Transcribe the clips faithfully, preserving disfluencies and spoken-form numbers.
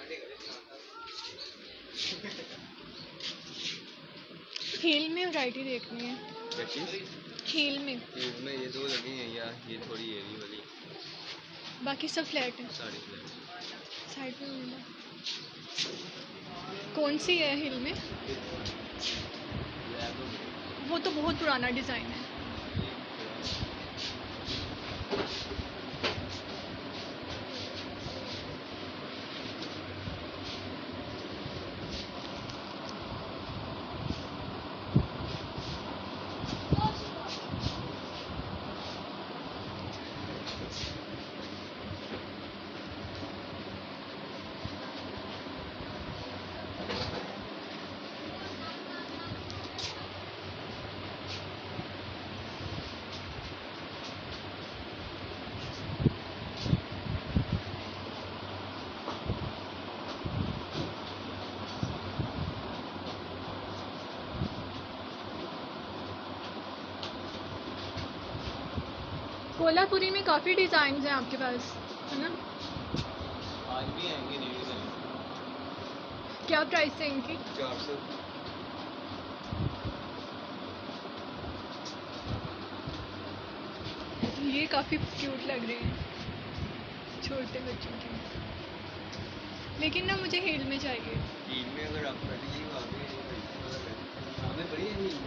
Heal में variety देखनी है। क्या चीज़? हील में हील में ये दो लगी हैं या ये थोड़ी हेवी वाली, बाकी सब फ्लैट है। साड़ी फ्लैट। साइड में मिलना। कौन सी है हील में? वो तो बहुत पुराना डिज़ाइन है। कोल्हापुरी में काफ़ी डिज़ाइन हैं आपके पास, है ना? आज भी आएंगे नहीं डिज़ाइन। क्या प्राइस है इनकी? चार सौ। ये काफ़ी क्यूट लग रहे हैं छोटे बच्चों के, लेकिन ना मुझे हील में चाहिए। हील में अगर आप कर लीजिए हमें बड़ी है हील में।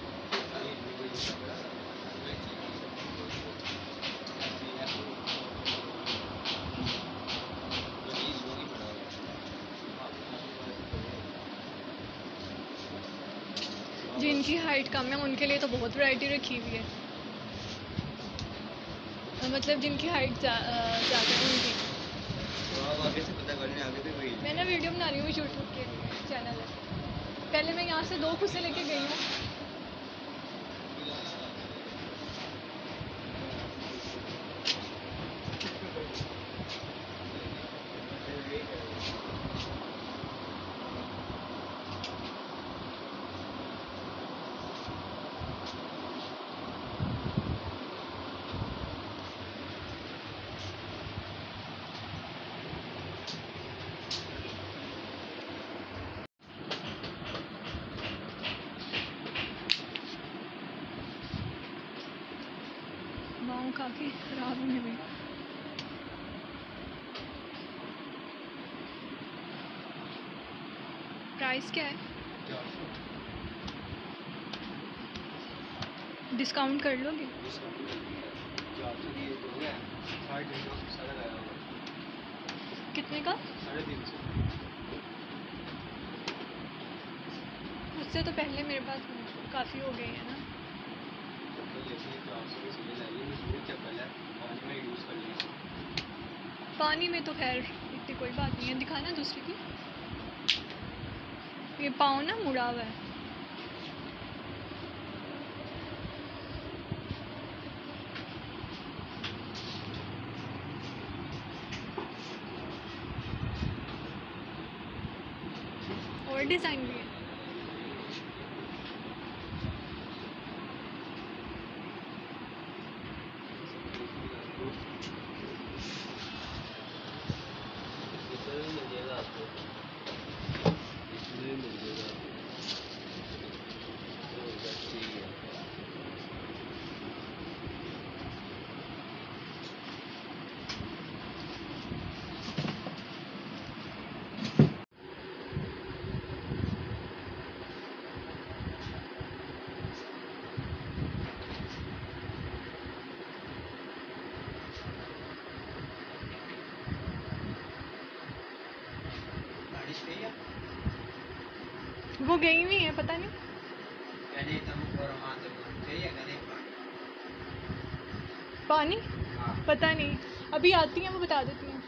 जिनकी हाइट कम है उनके लिए तो बहुत वैरायटी रखी हुई है, मतलब जिनकी हाइट ज़्यादा है उनकी। तो आप आगे से पता कर लें, आगे भी वही। मैं ना वीडियो बना रही हूँ यूट्यूब के लिए, चैनल है। पहले मैं यहाँ से दो खुसे लेके गई हूँ। माँग काफ़ी खराब होने में। प्राइस क्या है? डिस्काउंट कर लोगे? कितने का? साढ़े तीन सौ। उससे तो पहले मेरे पास काफ़ी हो गए हैं ना। पानी में तो खैर इतनी कोई बात नहीं है। दिखाना दूसरी की। ये पाँव ना मुड़ा हुआ है। और डिज़ाइन भी है। वो गई हुई है, पता नहीं। पानी पता नहीं, अभी आती हैं वो बता देती हैं।